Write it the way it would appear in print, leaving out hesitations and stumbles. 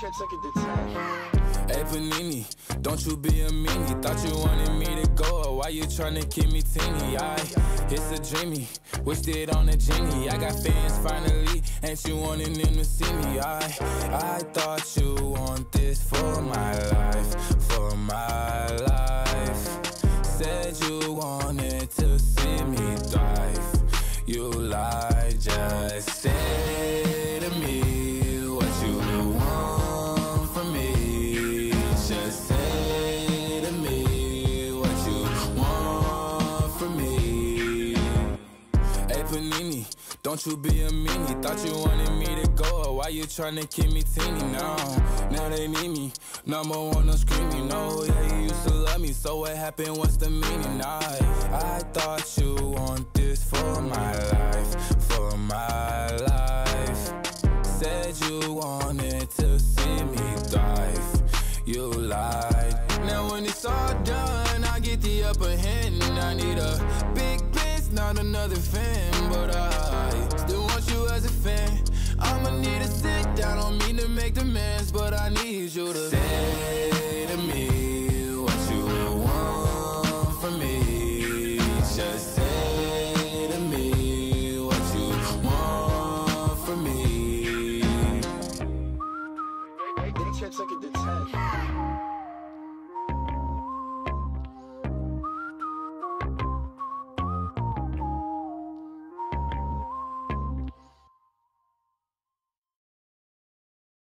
took it to 10. Hey Panini, don't you be a meanie. Thought you wanted me to go, why you tryna keep me teeny? It's a dreamy, wished it on a genie. I got fans finally, ain't you wanting them to see me? I thought you want this for my life, for my life. Said you wanted to see me thrive. You lied, just say to me what you want from me. Just say to me what you want from me. Hey Panini, don't you be a meanie. Thought you wanted me to go, why you tryna keep me teeny now? Now they need me, number one, no screaming. No, yeah, you used to love me, so what happened, what's the meaning? I thought you want this for my life, for my life. Said you wanted to see me thrive. You lied. Now when it's all done, I get the upper hand. I need a big bitch, not another fan. But I still want you as a fan. I'ma need to sit down, don't mean to make demands, but I need you to say to me what you want from me. Just say to me what you want from me. They took it to 10.